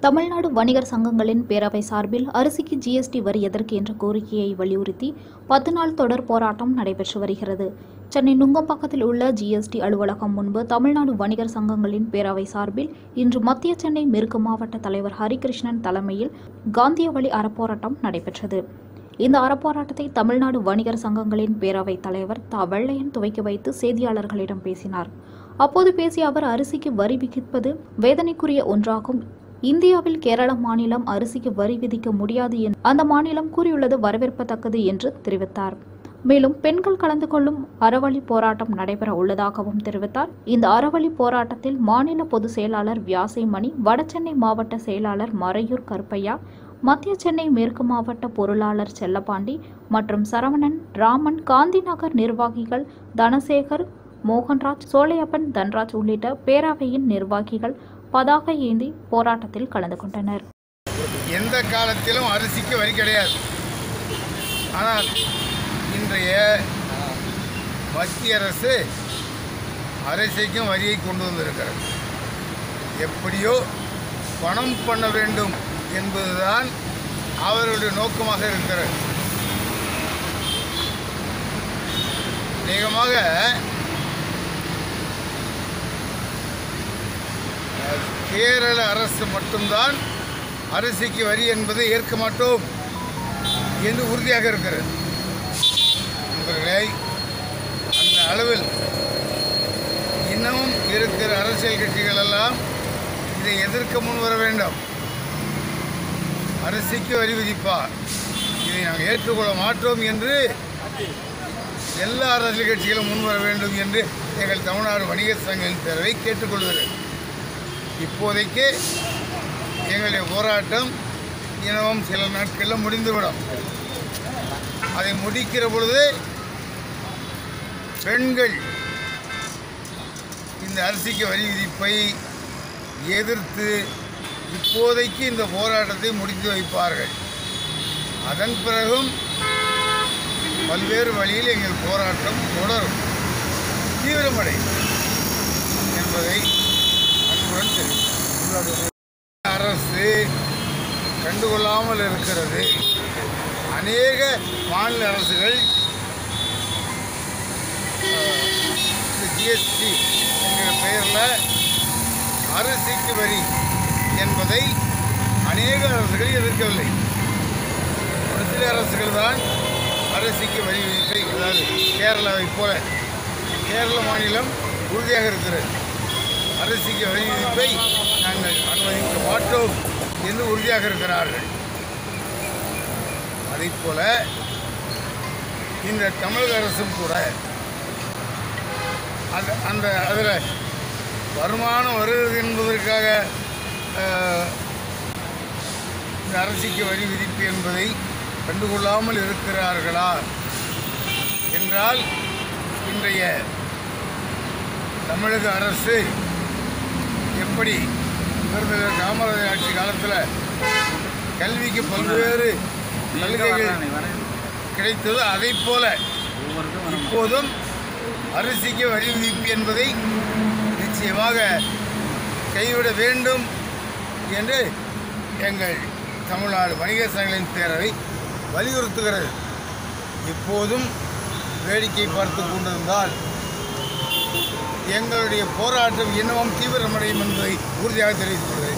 தமிழ்நாடு வணிகர் சங்கங்களின் பேரவை சார்பில் அரிசிக்கு ஜிஎஸ்டி வரி எதற்கு என்ற கோரிக்கையை வலியுறுத்தி 10 நாள் தொடர் போராட்டம் நடைபெற்று வருகிறது. சென்னை நுங்கம்பாக்கத்தில் உள்ள ஜிஎஸ்டி அலுவலகம் முன்பு தமிழ்நாடு வணிகர் சங்கங்களின் பேரவை சார்பில் இன்று மத்திய சென்னை மேற்கு மாவட்ட தலைவர் ஹரிகிருஷ்ணன் தலைமையில் காந்திய வழி அறப்போராட்டம் நடைபெற்றது. இந்த அறப்போராட்டத்தை தமிழ்நாடு வணிகர் சங்கங்களின் பேரவைத் தலைவர் வெள்ளையன் துவக்கி வைத்து செய்தியாளர்களிடம் பேசினார். அப்போது பேசிய அவர், அரிசிக்கு வரி விதிப்பது வேதனைக்குரிய ஒன்றாகும். இந்தியாவில் கேரள மாநிலம் அரிசிக்கு வரி விதிக்க முடியாது என்று அந்த மாநிலம் கூறியுள்ளது வரவேற்கத்தக்கது என்று தெரிவித்தார். மேலும் பெண்கள் கலந்து கொள்ளும் அறவழி போராட்டம் நடைபெற உள்ளதாகவும் தெரிவித்தார். இந்த அறவழி போராட்டத்தில் மாநில பொதுச் செயலாளர் வியாசைமணி, வடசென்னை மாவட்ட செயலாளர் மறையூர் கருப்பையா, மத்திய சென்னை மேற்கு மாவட்ட பொருளாளர் செல்லப்பாண்டி மற்றும் சரவணன், ராமன், காந்தி நகர் நிர்வாகிகள் தனசேகர், மோகன்ராஜ், சோலையப்பன், தன்ராஜ் உள்ளிட்ட பேரவையின் நிர்வாகிகள் பதாகை ஏந்தி போராட்டத்தில் கலந்து கொண்டனர். எந்த காலத்திலும் அரிசிக்கு வரி கிடையாது. ஆனால் இன்றைய மத்திய அரசு அரிசிக்கும் வரியை கொண்டு வந்திருக்கிறது. எப்படியோ பணம் பண்ண வேண்டும் என்பதுதான் அவருடைய நோக்கமாக இருக்கிறது. அநேகமாக கேரள அரசு மட்டும்தான் அரிசிக்கு வரி என்பதை ஏற்க மாட்டோம் என்று உறுதியாக இருக்கிறது. நண்பர்களை, அந்த அளவில் இன்னமும் இருக்கிற அரசியல் கட்சிகள் எல்லாம் இதை எதிர்க்க முன்வர வேண்டும். அரிசிக்கு வரி விதிப்பார், இதை நாங்கள் ஏற்றுக்கொள்ள மாட்டோம் என்று எல்லா அரசியல் கட்சிகளும் முன்வர வேண்டும் என்று எங்கள் தமிழ்நாடு வணிகர் சங்கங்களின் பேரவை கேட்டுக்கொள்கிறது. இப்போதைக்கு எங்களுடைய போராட்டம் இன்னமும் சில நாட்களில் முடிந்துவிடும். அதை முடிக்கிற பொழுது பெண்கள் இந்த அரிசிக்கு வரி விதிப்பை எதிர்த்து இப்போதைக்கு இந்த போராட்டத்தை முடித்து வைப்பார்கள். அதன் பிறகும் பல்வேறு வழியில் எங்கள் போராட்டம் தொடரும், தீவிரமடையும் என்பதை அன்புடன் தெரிவித்தார். அரசு கண்டுகொள்ளாமல் இருக்கிறது. அநேக மாநில அரசுகள் ஜிஎஸ்டி என்கிற பெயரில் அரிசிக்கு வரி என்பதை அநேக அரசுகள் எதிர்க்கவில்லை. ஒரு சில அரசுகள் தான் அரிசிக்கு வரி விதிப்பை, அதாவது கேரளாவை போல கேரள மாநிலம் உறுதியாக இருக்கிறது. அரிசிக்கு வரி விதிப்பை நாங்கள் அனுமதிக்க மாட்டோம் என்று உறுதியாக இருக்கிறார்கள். அதைப்போல இந்த தமிழக அரசும் கூட அதில் வருமானம் வருகிறது என்பதற்காக இந்த அரிசிக்கு வரி விதிப்பு என்பதை கண்டுகொள்ளாமல் இருக்கிறார்களா என்றால், இன்றைய தமிழக அரசு எப்படி விருதுநகர் காமராஜர் ஆட்சி காலத்தில் கல்விக்கு பல்வேறு சலுகைகள் கிடைத்ததோ அதை போல இப்போதும் அரிசிக்கு வரி விதிப்பு என்பதை நிச்சயமாக கைவிட வேண்டும் என்று எங்கள் தமிழ்நாடு வணிகர் சங்கங்களின் பேரவை வலியுறுத்துகிறது. இப்போதும் வேடிக்கை பார்த்து கொண்டிருந்தால் எங்களுடைய போராட்டம் இன்னமும் தீவிரமடையும் என்பதை உறுதியாக தெரிவித்துக் கொள்கிறேன்.